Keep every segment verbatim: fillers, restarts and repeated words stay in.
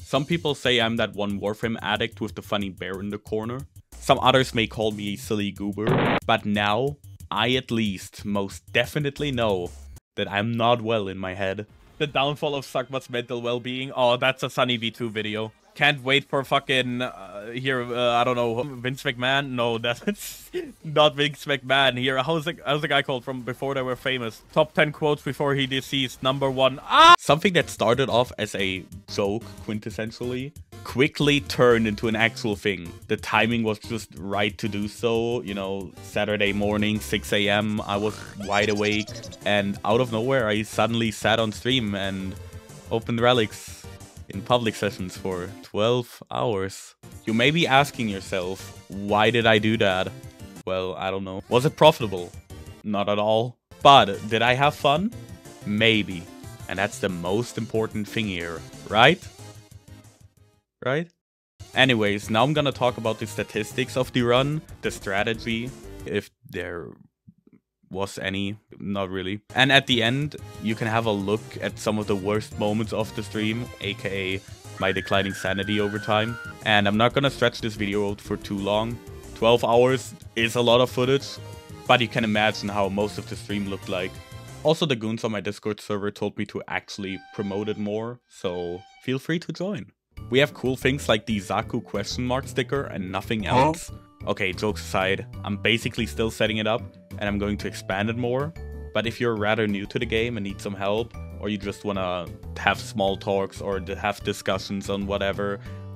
Some people say I'm that one Warframe addict with the funny bear in the corner. Some others may call me a silly goober. But now, I at least most definitely know that I'm not well in my head. The downfall of Sakmat's mental well-being. Oh, that's a Sunny V two video. Can't wait for fucking, uh, here, uh, I don't know, Vince McMahon? No, that's not Vince McMahon here. How's the, how's the guy called from before they were famous? Top ten quotes before he deceased. Number one. Ah! Something that started off as a joke, quintessentially, quickly turned into an actual thing. The timing was just right to do so. You know, Saturday morning, six A M, I was wide awake. And out of nowhere, I suddenly sat on stream and opened Relics in public sessions for twelve hours. You may be asking yourself, why did I do that? Well, I don't know. Was it profitable? Not at all. But did I have fun? Maybe. And that's the most important thing here, right? Right? Anyways, now I'm gonna talk about the statistics of the run, the strategy, if there was any, not really. And at the end, you can have a look at some of the worst moments of the stream, aka my declining sanity over time. And I'm not gonna stretch this video out for too long. twelve hours is a lot of footage, but you can imagine how most of the stream looked like. Also, the goons on my Discord server told me to actually promote it more, so feel free to join. We have cool things like the Zaku question mark sticker and nothing else. Okay, jokes aside, I'm basically still setting it up and I'm going to expand it more. But if you're rather new to the game and need some help, or you just want to have small talks or have discussions on whatever,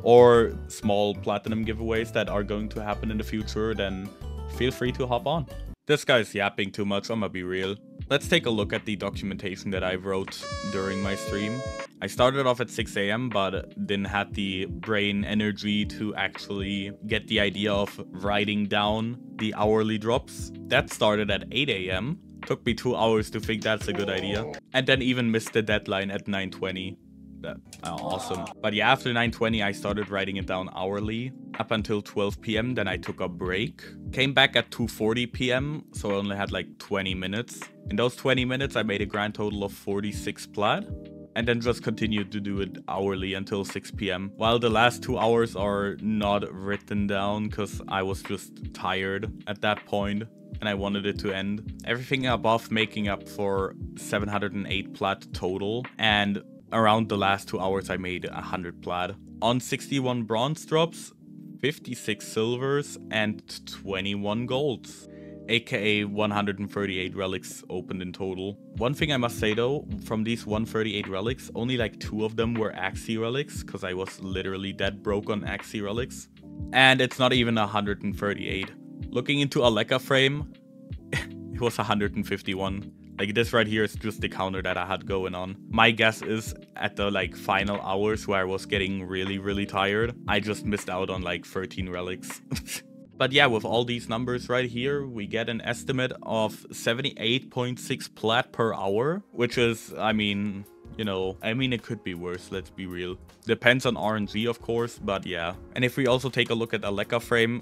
or small platinum giveaways that are going to happen in the future, then feel free to hop on. This guy's yapping too much, I'ma be real. Let's take a look at the documentation that I wrote during my stream. I started off at six A M but didn't have the brain energy to actually get the idea of writing down the hourly drops. That started at eight A M Took me two hours to think that's a good idea. And then even missed the deadline at nine twenty. That, uh, awesome. But yeah, after nine twenty I started writing it down hourly up until twelve P M Then I took a break. Came back at two forty P M so I only had like twenty minutes. In those twenty minutes I made a grand total of forty-six plat. And then just continued to do it hourly until six P M While the last two hours are not written down because I was just tired at that point and I wanted it to end. Everything above making up for seven hundred eight plat total, and around the last two hours I made one hundred plat. On sixty-one bronze drops, fifty-six silvers, and twenty-one golds. aka one hundred thirty-eight relics opened in total. One thing I must say though, from these one hundred thirty-eight relics, only like two of them were Axii relics, because I was literally dead broke on Axii relics. And it's not even one hundred thirty-eight. Looking into Aleka frame, it was one hundred fifty-one. Like this right here is just the counter that I had going on. My guess is at the like final hours where I was getting really, really tired, I just missed out on like thirteen relics. But yeah, with all these numbers right here, we get an estimate of seventy-eight point six plat per hour, which is, I mean, you know, I mean, it could be worse, let's be real. Depends on R N G, of course, but yeah. And if we also take a look at Aleka frame,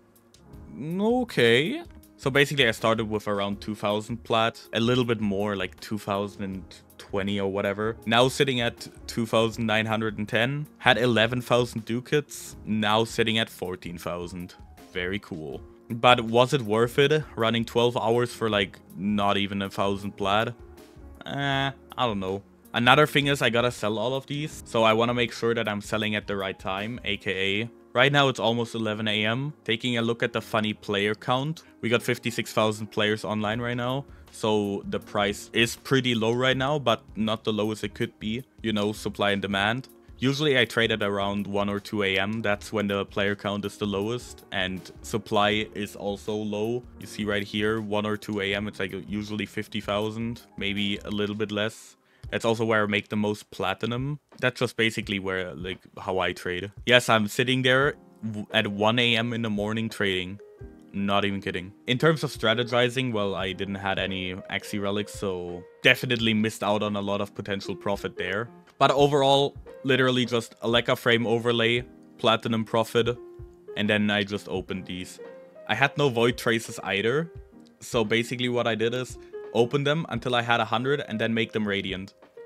okay. So basically I started with around two thousand plat, a little bit more, like two thousand twenty or whatever. Now sitting at two thousand nine hundred ten, had eleven thousand ducats, now sitting at fourteen thousand. Very cool. But was it worth it, running twelve hours for like not even a thousand plat? Eh, I don't know. Another thing is I gotta sell all of these, so I want to make sure that I'm selling at the right time, aka right now it's almost eleven A M Taking a look at the funny player count, we got fifty-six thousand players online right now, so the price is pretty low right now, but not the lowest it could be, you know, supply and demand. Usually I trade at around one or two A M That's when the player count is the lowest and supply is also low. You see right here, one or two A M it's like usually fifty thousand, maybe a little bit less. That's also where I make the most platinum. That's just basically where, like, how I trade. Yes, I'm sitting there at one A M in the morning trading. Not even kidding. In terms of strategizing, well, I didn't have any Axii relics, so definitely missed out on a lot of potential profit there. But overall, literally just Aleka frame overlay, platinum profit, and then I just opened these. I had no void traces either, so basically what I did is open them until I had one hundred and then make them radiant.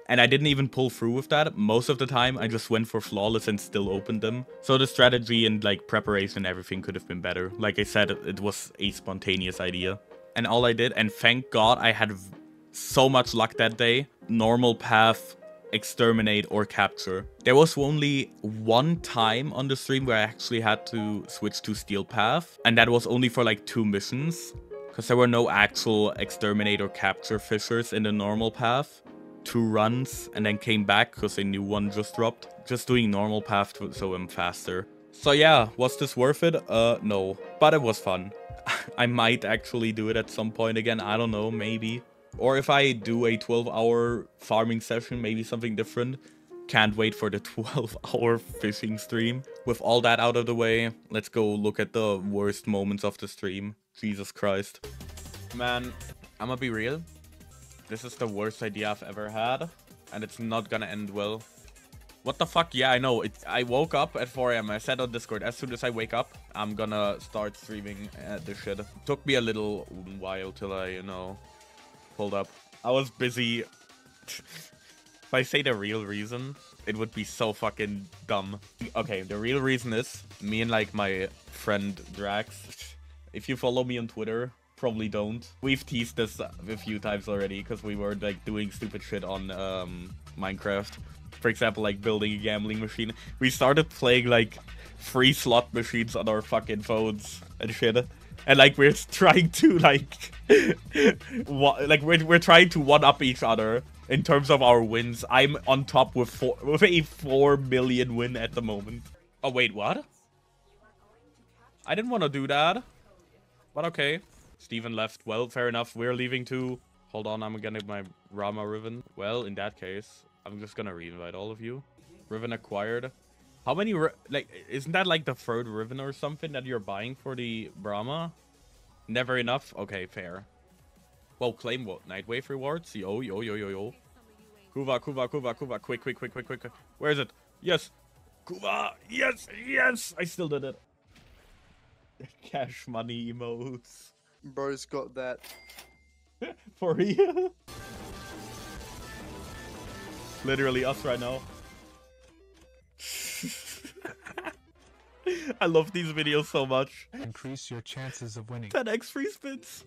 And I didn't even pull through with that. Most of the time, I just went for flawless and still opened them. So the strategy and like preparation and everything could have been better. Like I said, it was a spontaneous idea. And all I did, and thank God I had so much luck that day. Normal path, exterminate, or capture. There was only one time on the stream where I actually had to switch to steel path. And that was only for like two missions. Because there were no actual exterminate or capture fishers in the normal path. Two runs and then came back because a new one just dropped. Just doing normal path so I'm faster. So yeah, was this worth it? Uh, no. But it was fun. I might actually do it at some point again. I don't know, maybe. Or if I do a twelve hour farming session, maybe something different. Can't wait for the twelve hour fishing stream. With all that out of the way, let's go look at the worst moments of the stream. Jesus Christ. Man, I'ma be real. This is the worst idea I've ever had, and it's not gonna end well. What the fuck? Yeah, I know. It, I woke up at four A M I said on Discord, as soon as I wake up, I'm gonna start streaming uh, this shit. It took me a little while till I, you know, pulled up. I was busy. If I say the real reason, it would be so fucking dumb. Okay, the real reason is, me and like my friend Drax, if you follow me on Twitter, probably don't. We've teased this a few times already because we were like doing stupid shit on um, Minecraft. For example, like building a gambling machine. We started playing like free slot machines on our fucking phones and shit. And like we're trying to like, like we're we're trying to one up each other in terms of our wins. I'm on top with four with a four million win at the moment. Oh wait, what? I didn't want to do that, but okay. Steven left. Well, fair enough. We're leaving too. Hold on, I'm gonna get my Rama Riven. Well, in that case, I'm just gonna re-invite all of you. Riven acquired. How many, like, isn't that like the third Riven or something that you're buying for the Brahma? Never enough? Okay, fair. Well, claim what? Nightwave rewards? Yo, yo, yo, yo, yo. Kuva, Kuva, Kuva, Kuva. Quick, quick, quick, quick, quick. Where is it? Yes. Kuva. Yes, yes. I still did it. Cash money emotes. Bro's got that. For real? Literally us right now. I love these videos so much. Increase your chances of winning. ten X free spins.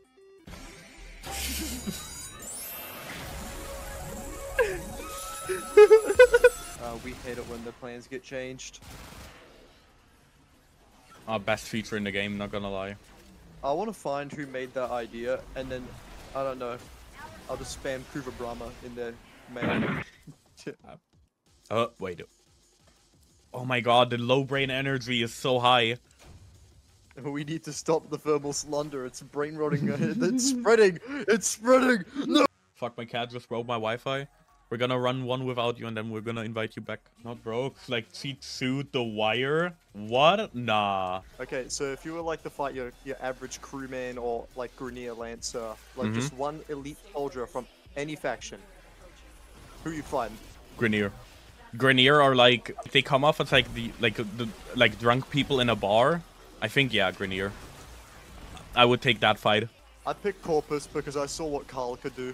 uh, we hate it when the plans get changed. Our best feature in the game, not gonna lie. I want to find who made that idea, and then, I don't know, I'll just spam Kuva Brahma in the main. uh, wait. Oh my god, the low brain energy is so high. We need to stop the thermal slumber. It's brain rotting. It's spreading. It's spreading. No. Fuck, my cat just broke my Wi-Fi. We're gonna run one without you and then we're gonna invite you back. Not broke, like cheat suit the wire. What? Nah. Okay, so if you were like to fight your your average crewman or like Grineer Lancer, like Mm-hmm. just one elite soldier from any faction, who you fighting? Grineer. Grineer are like, they come off as like the like the like drunk people in a bar. I think yeah, Grineer. I would take that fight. I picked Corpus because I saw what Carl could do.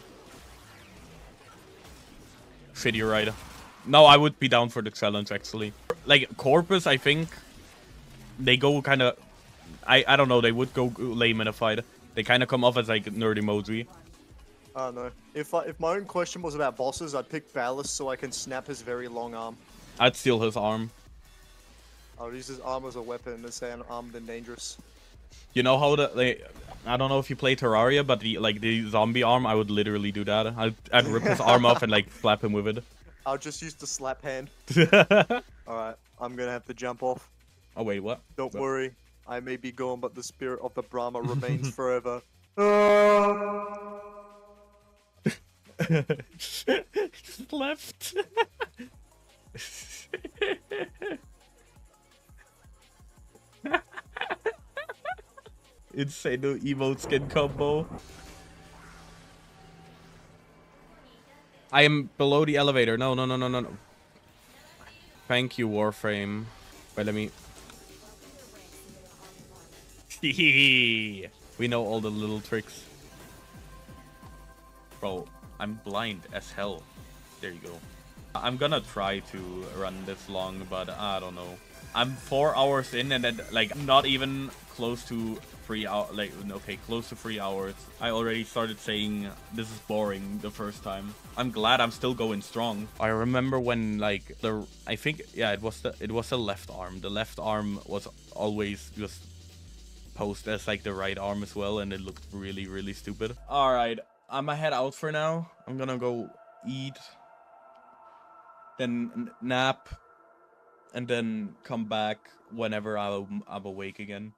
Shit, you're right. No, I would be down for the challenge actually. Like Corpus, I think they go kind of. I I don't know. They would go lame in a fight. They kind of come off as like nerd emoji. I don't know. If I, if my own question was about bosses, I'd pick Ballast so I can snap his very long arm. I'd steal his arm. I would use his arm as a weapon and say an arm then dangerous. You know how the like, I don't know if you play Terraria, but the like the zombie arm, I would literally do that. I'd, I'd rip his arm off and like slap him with it. I'll just use the slap hand. Alright, I'm gonna have to jump off. Oh wait, what? Don't What? worry, I may be gone, but the spirit of the Brahma remains forever. Just left. Insane no emote skin combo. I am below the elevator. No, no, no, no, no, no. Thank you, Warframe. Wait, let me. We know all the little tricks. Bro, I'm blind as hell. There you go. I'm gonna try to run this long, but I don't know. I'm four hours in and then like not even close to three hours. Like okay, close to three hours. I already started saying this is boring the first time. I'm glad I'm still going strong. I remember when like the I think yeah it was the it was the left arm. The left arm was always just posed as like the right arm as well, and it looked really really stupid. All right, I'm gonna head out for now. I'm gonna go eat, then nap, and then come back whenever I'm, I'm awake again.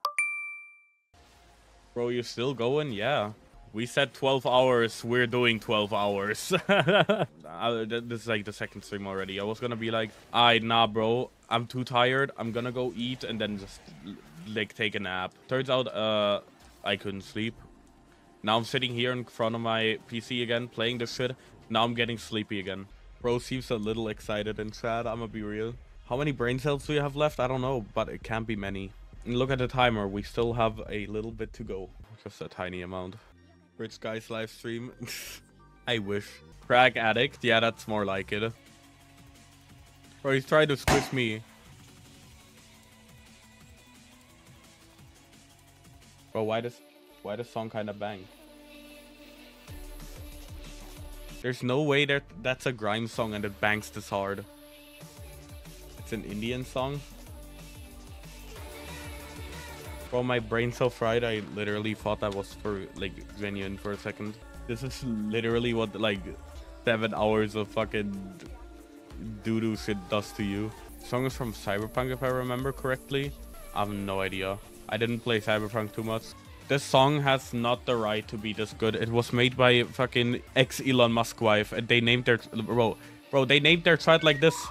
Bro, you're still going? Yeah. We said twelve hours. We're doing twelve hours. uh, this is like the second stream already. I was gonna be like, alright, nah, bro. I'm too tired. I'm gonna go eat and then just like take a nap. Turns out uh, I couldn't sleep. Now I'm sitting here in front of my P C again, playing this shit. Now I'm getting sleepy again. Bro seems a little excited in chat. I'm gonna be real. How many brain cells do you have left? I don't know, but it can't be many. And look at the timer. We still have a little bit to go. Just a tiny amount. Rich Guys live stream. I wish. Crack addict. Yeah, that's more like it. Bro, he's trying to squish me. Bro, why does why does song kind of bang? There's no way that that's a grime song and it bangs this hard. It's an Indian song. Bro, my brain's so fried, I literally thought that was for like genuine for a second. This is literally what like seven hours of fucking doo-doo shit does to you. The song is from Cyberpunk if I remember correctly. I have no idea. I didn't play Cyberpunk too much. This song has not the right to be this good. It was made by fucking ex Elon Musk wife, and they named their bro, bro. They named their child like this.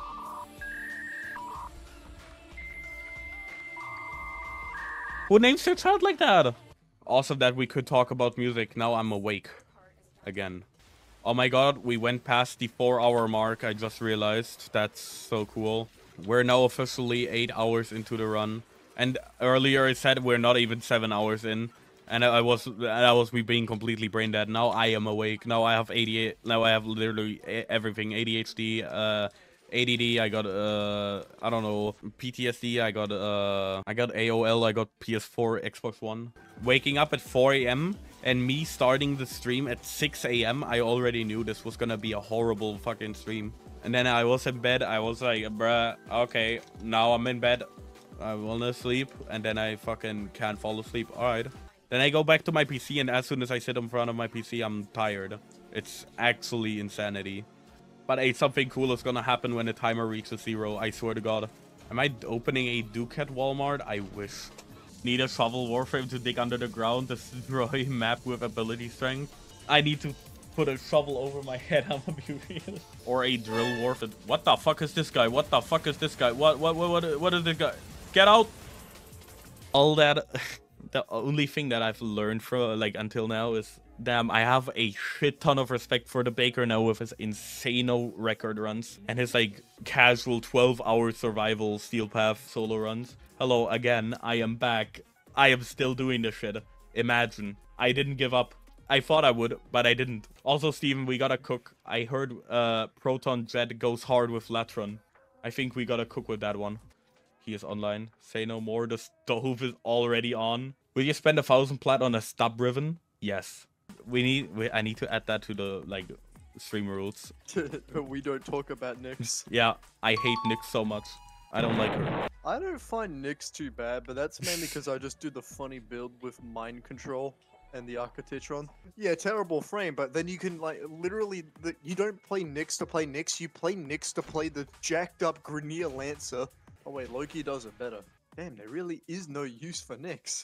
Who names their child like that? Awesome that we could talk about music. Now I'm awake again. Oh my god, we went past the four hour mark. I just realized. That's so cool. We're now officially eight hours into the run. And earlier I said we're not even seven hours in. And I was that was me being completely brain dead. Now I am awake. Now I have eighty-eight. Now I have literally everything. A D H D, uh, A D D. I got uh, I don't know, P T S D. I got uh, I got A O L. I got P S four, Xbox One. Waking up at four A M and me starting the stream at six A M I already knew this was gonna be a horrible fucking stream. And then I was in bed. I was like, bruh, okay, now I'm in bed. I wanna sleep, and then I fucking can't fall asleep. All right. Then I go back to my P C, and as soon as I sit in front of my P C, I'm tired. It's actually insanity. But hey, something cool is gonna happen when the timer reaches zero, I swear to god. Am I opening a Duke at Walmart? I wish. Need a shovel warframe to dig under the ground, destroy map with ability strength. I need to put a shovel over my head, I'm gonna be real. Or a drill warframe. What the fuck is this guy? What the fuck is this guy? What, what, what, what, what is this guy? Get out! All that... The only thing that I've learned from like until now is, damn, I have a shit ton of respect for the Baker now with his insano record runs and his like casual twelve hour survival Steel Path solo runs. Hello again, I am back. I am still doing this shit. Imagine. I didn't give up. I thought I would, but I didn't. Also, Steven, we gotta cook. I heard uh, Proton Jet goes hard with Latron. I think we gotta cook with that one. He is online. Say no more. The stove is already on. Will you spend a thousand plat on a stub ribbon? Yes. We need. We, I need to add that to the like stream rules. We don't talk about Nyx. Yeah, I hate Nyx so much. I don't like her. I don't find Nyx too bad, but that's mainly because I just do the funny build with mind control and the Architectron. Yeah, terrible frame, but then you can like literally. The, you don't play Nyx to play Nyx. You play Nyx to play the jacked up Grineer Lancer. Oh wait, Loki does it better. Damn, there really is no use for Nyx.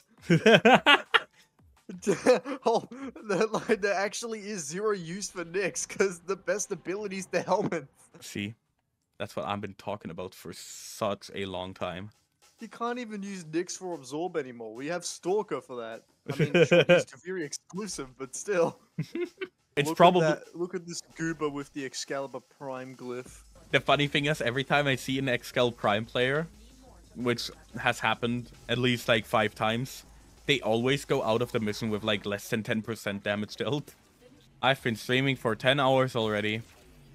Oh, there, like, there actually is zero use for Nyx, because the best ability is the helmet. See? That's what I've been talking about for such a long time. You can't even use Nyx for Absorb anymore. We have Stalker for that. I mean, sure, it's very exclusive, but still. It's look probably... At that, look at this goober with the Excalibur Prime glyph. The funny thing is, every time I see an Excal Prime player, which has happened at least like five times, they always go out of the mission with like less than ten percent damage dealt. I've been streaming for ten hours already.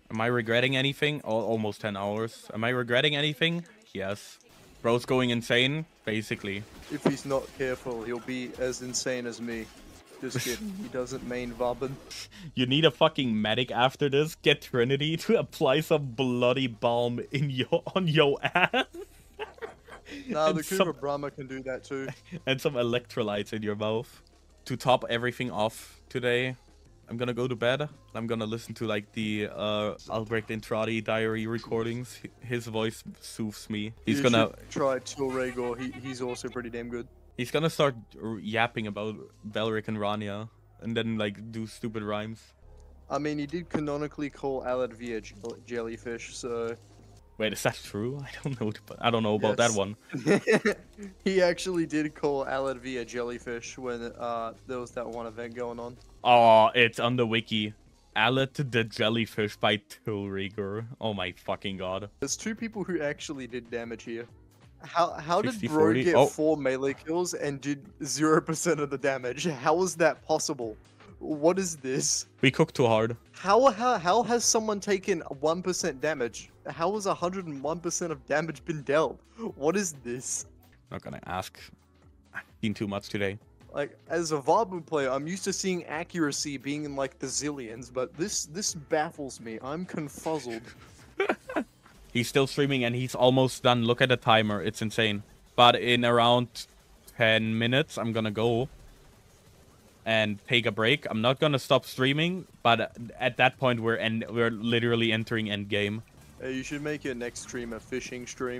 Am I regretting anything? Oh, almost ten hours. Am I regretting anything? Yes. Bro's going insane, basically. If he's not careful, he'll be as insane as me. Just kidding. He doesn't main Varbin. You need a fucking medic after this. Get Trinity to apply some bloody balm in your on your ass. Nah, And the some- Kuva Brahma can do that too. And some electrolytes in your mouth. To top everything off today, I'm gonna go to bed. I'm gonna listen to like the uh, Albrecht Intradi diary recordings. His voice soothes me. He's you gonna should try Tilregor. He he's also pretty damn good. he's gonna start r- yapping about Belric and Rania, and then like do stupid rhymes. I mean, he did canonically call Alad via jell- jellyfish, so Wait, is that true? I don't know. I don't know about that Yes. one. he actually did call Alad via jellyfish when uh there was that one event going on. Oh, it's on the wiki. Alet the Jellyfish by Tilrigger. Oh my fucking god. There's two people who actually did damage here. How how did sixty, Bro forty? get Oh. four melee kills and did zero percent of the damage? How is that possible? What is this? We cooked too hard. How how how has someone taken one percent damage? How has one hundred one percent of damage been dealt? What is this? Not gonna ask. I've seen too much today. Like, as a Varbin player, I'm used to seeing accuracy being in like the zillions, but this this baffles me. I'm confuzzled. He's still streaming and he's almost done. Look at the timer. It's insane. But in around ten minutes, I'm gonna go and take a break. I'm not gonna stop streaming, but at that point, we're en we're literally entering end game. Uh, you should make your next stream a fishing stream.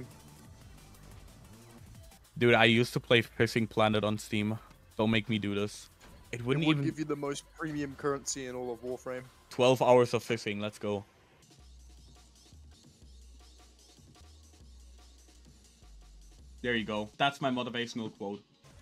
Dude, I used to play Fishing Planet on Steam. Don't make me do this. It It wouldn't would even... give you the most premium currency in all of Warframe. twelve hours of fishing. Let's go. There you go. That's my motivational quote.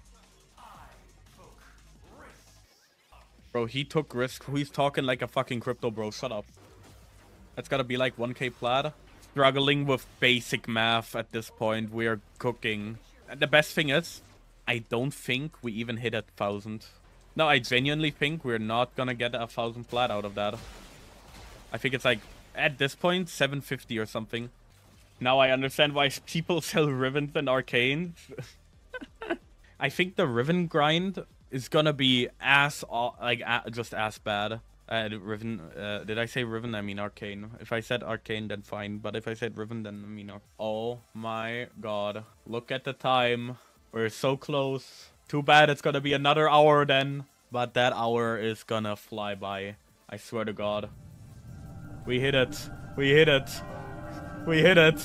Bro, he took risk. He's talking like a fucking crypto bro. Shut up. That's gotta be like one K plat. Struggling with basic math at this point. We're cooking. And the best thing is, I don't think we even hit a thousand. No, I genuinely think we're not gonna get a thousand plat out of that. I think it's like, at this point, seven fifty or something. Now I understand why people sell Rivens and Arcanes. I think the Riven grind is gonna be ass, aw- like, a just ass bad. Uh, Riven, uh, did I say Riven? I mean Arcane. If I said Arcane, then fine. But if I said Riven, then I mean Ar- Oh my god. Look at the time. We're so close. Too bad it's gonna be another hour then. But that hour is gonna fly by. I swear to god. We hit it. We hit it. We hit it.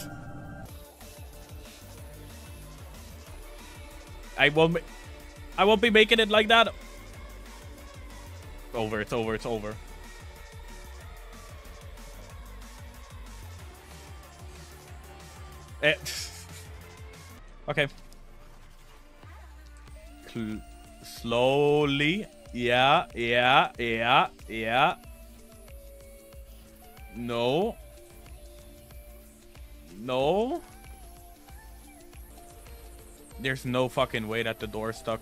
I won't ma- I won't be making it like that. Over, it's over, it's over. Eh. Okay. Cl- slowly. Yeah, yeah, yeah, yeah. No. No. There's no fucking way that the door's stuck.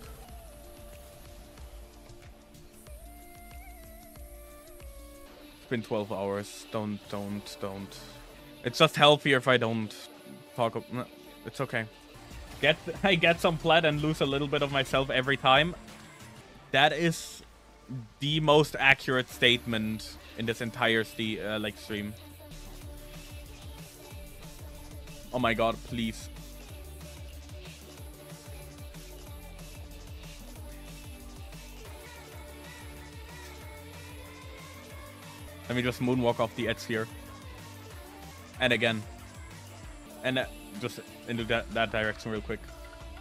It's been twelve hours. Don't, don't, don't. It's just healthier if I don't talk. Up. No, it's okay. Get, I get some plat and lose a little bit of myself every time. That is the most accurate statement in this entire st uh, like stream. Oh my god, please. Let me just moonwalk off the edge here. And again. And uh, just into that, that direction real quick.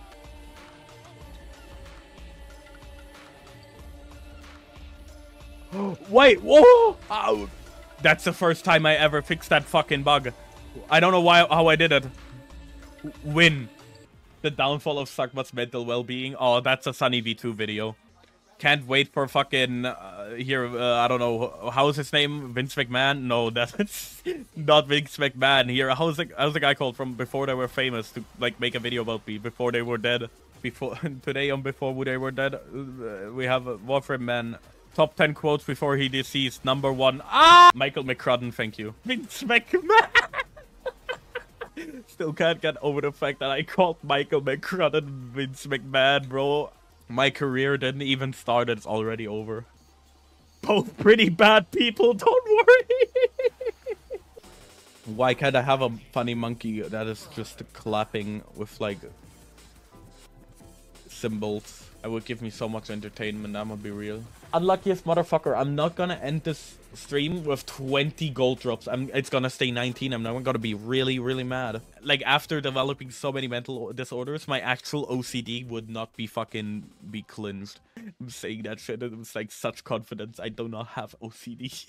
Wait, whoa! Ow. That's the first time I ever fixed that fucking bug. I don't know why how I did it. Win. The downfall of Sagmat's mental well-being. Oh, that's a Sunny V two video. Can't wait for fucking uh, here. Uh, I don't know how's his name. Vince McMahon? No, that's not Vince McMahon. Here, how's the how's the guy called from before they were famous to like make a video about me before they were dead? Before today on before they were dead, uh, we have a Warframe Man Top ten quotes before he deceased. Number one. Ah! Michael McCrudden, thank you. Vince McMahon. Still can't get over the fact that I called Michael McCrudden Vince McMahon, bro. My career didn't even start, it's already over. Both pretty bad people, don't worry. Why can't I have a funny monkey that is just clapping with like symbols? It would give me so much entertainment, I'm gonna be real. Unluckiest motherfucker, I'm not gonna end this stream with twenty gold drops. I'm, it's gonna stay nineteen, I'm not gonna be really, really mad. Like, after developing so many mental disorders, my actual O C D would not be fucking be cleansed. I'm saying that shit, it was like such confidence, I do not have O C D.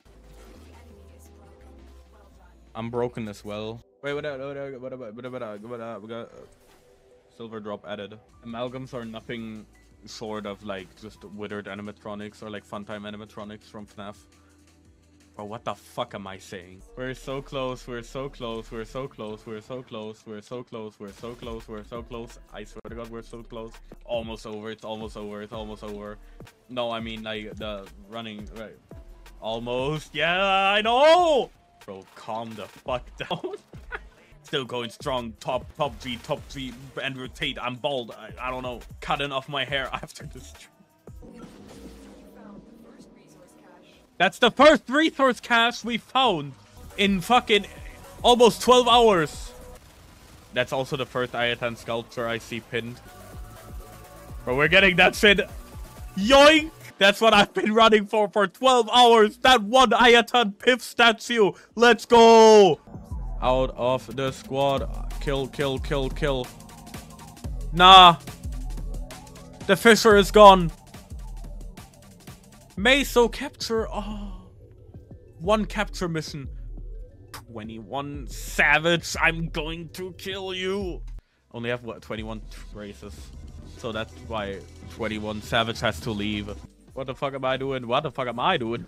I'm broken as well. Wait, what about, what about, what about, what about, we got silver drop added. Amalgams are nothing short of like just withered animatronics or like funtime animatronics from FNAF. Bro, what the fuck am I saying? We're so close, we're so close, we're so close, we're so close, we're so close, we're so close, we're so close. I swear to God, we're so close. Almost over, it's almost over, it's almost over. No, I mean like the running, right? Almost, yeah, I know! Bro, calm the fuck down. Still going strong, top, top three, top three, and rotate. I'm bald. I, I don't know. Cutting off my hair after this. That's the first resource cache we found in fucking almost twelve hours. That's also the first Ayatan sculpture I see pinned. But we're getting that shit. Yoink! That's what I've been running for for twelve hours. That one Ayatan Piff statue. Let's go! Out of the squad. Kill, kill, kill, kill. Nah. The Fisher is gone. Meso capture. Oh. One capture mission. twenty-one Savage. I'm going to kill you. Only have, what, twenty-one races. So that's why twenty-one Savage has to leave. What the fuck am I doing? What the fuck am I doing?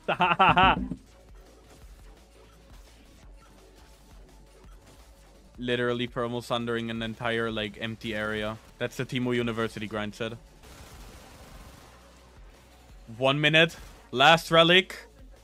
Literally permal sundering an entire like empty area. That's the Timo University grind set. One minute. Last relic.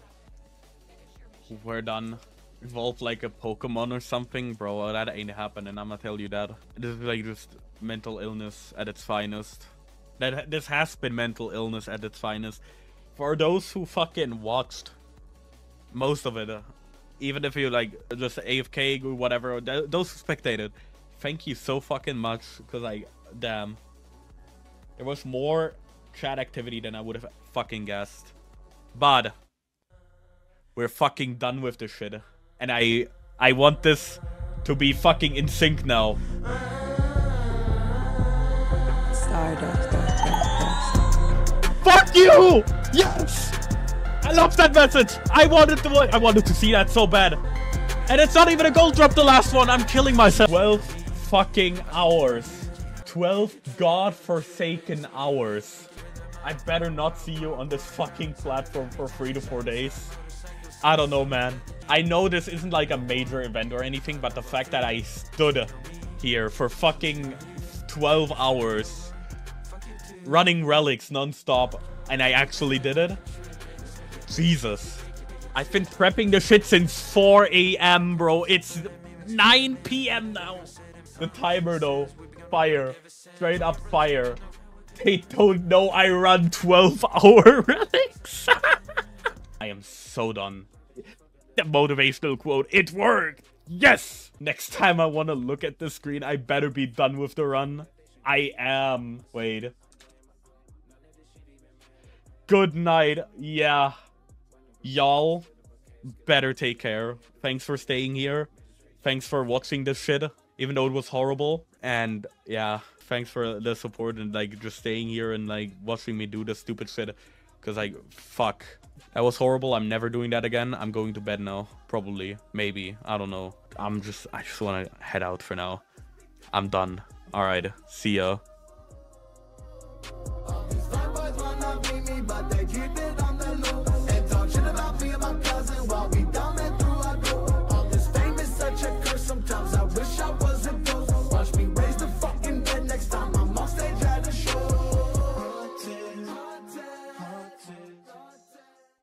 We're done. Evolve like a Pokemon or something. Bro, that ain't happening. I'ma tell you that. This is like just mental illness at its finest. That this has been mental illness at its finest. For those who fucking watched most of it. Uh, Even if you like just A F K or whatever, those who spectated, thank you so fucking much. Because like, damn, there was more chat activity than I would have fucking guessed. But we're fucking done with this shit, and I I want this to be fucking in sync now. Stardust, dust, dust, dust. Fuck you! Yes! I love that message. I wanted to I wanted to see that so bad. And it's not even a gold drop, the last one. I'm killing myself. twelve fucking hours. twelve godforsaken hours. I better not see you on this fucking platform for three to four days. I don't know, man. I know this isn't like a major event or anything, but the fact that I stood here for fucking twelve hours running relics non-stop and I actually did it. Jesus. I've been prepping the shit since four A M, bro. It's nine P M now. The timer, though. Fire. Straight up fire. They don't know I run twelve hour relics. I am so done. The motivational quote. It worked. Yes. Next time I want to look at the screen, I better be done with the run. I am. Wait. Good night. Yeah. Y'all better take care. Thanks for staying here. Thanks for watching this shit, even though it was horrible. And yeah, thanks for the support and like just staying here and like watching me do this stupid shit. Cause like, fuck. That was horrible. I'm never doing that again. I'm going to bed now. Probably. Maybe. I don't know. I'm just, I just want to head out for now. I'm done. Alright. See ya.